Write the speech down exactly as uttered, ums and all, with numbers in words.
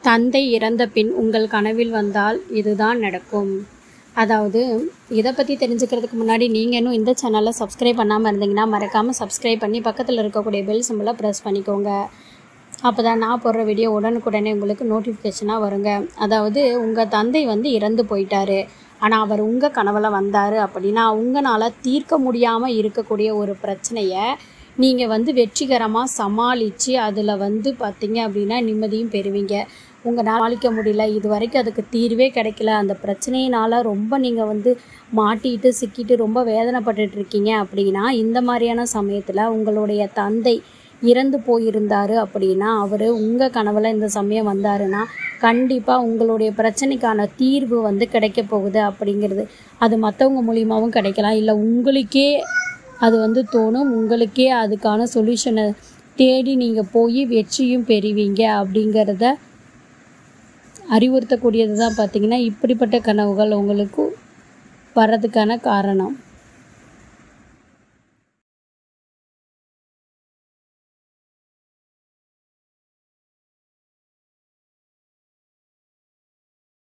தந்தை இறந்த பின் உங்கள் கனவில் வந்தால் இதுதான் நடக்கும். அதாவது இதை பற்றி தெரிஞ்சுக்கிறதுக்கு முன்னாடி நீங்கள் இன்னும் இந்த சேனலை சப்ஸ்கிரைப் பண்ணாமல் இருந்தீங்கன்னா மறக்காமல் சப்ஸ்கிரைப் பண்ணி பக்கத்தில் இருக்கக்கூடிய பெல் சிம்பிளை ப்ரெஸ் பண்ணிக்கோங்க. அப்போ தான் நான் போடுற வீடியோ உடனுக்குடனே உங்களுக்கு நோட்டிஃபிகேஷனாக வருங்க. அதாவது உங்கள் தந்தை வந்து இறந்து போயிட்டாரு, ஆனால் அவர் உங்கள் கனவில் வந்தார் அப்படின்னா உங்களால் தீர்க்க முடியாமல் இருக்கக்கூடிய ஒரு பிரச்சனையை நீங்கள் வந்து வெற்றிகரமாக சமாளித்து அதில் வந்து பார்த்திங்க அப்படின்னா நிம்மதியும் பெறுவீங்க. உங்களால் சமாளிக்க முடியல, இது வரைக்கும் அதுக்கு தீர்வே கிடைக்கல, அந்த பிரச்சனையினால் ரொம்ப நீங்கள் வந்து மாட்டிட்டு சிக்கிட்டு ரொம்ப வேதனைப்பட்டுட்டு இருக்கீங்க அப்படின்னா இந்த மாதிரியான சமயத்தில் உங்களுடைய தந்தை இறந்து போயிருந்தார் அப்படின்னா அவர் உங்கள் கனவில் இந்த சமயம் வந்தாருன்னா கண்டிப்பாக உங்களுடைய பிரச்சனைக்கான தீர்வு வந்து கிடைக்க போகுது அப்படிங்கிறது. அது மற்றவங்க மூலியமாகவும் கிடைக்கலாம், இல்லை உங்களுக்கே அது வந்து தோணும், உங்களுக்கே அதுக்கான சொல்யூஷனை தேடி நீங்கள் போய் வெற்றியும் பெறுவீங்க அப்படிங்கிறத அறிவுறுத்தக்கூடியது தான் பார்த்திங்கன்னா இப்படிப்பட்ட கனவுகள் உங்களுக்கு வர்றதுக்கான காரணம்.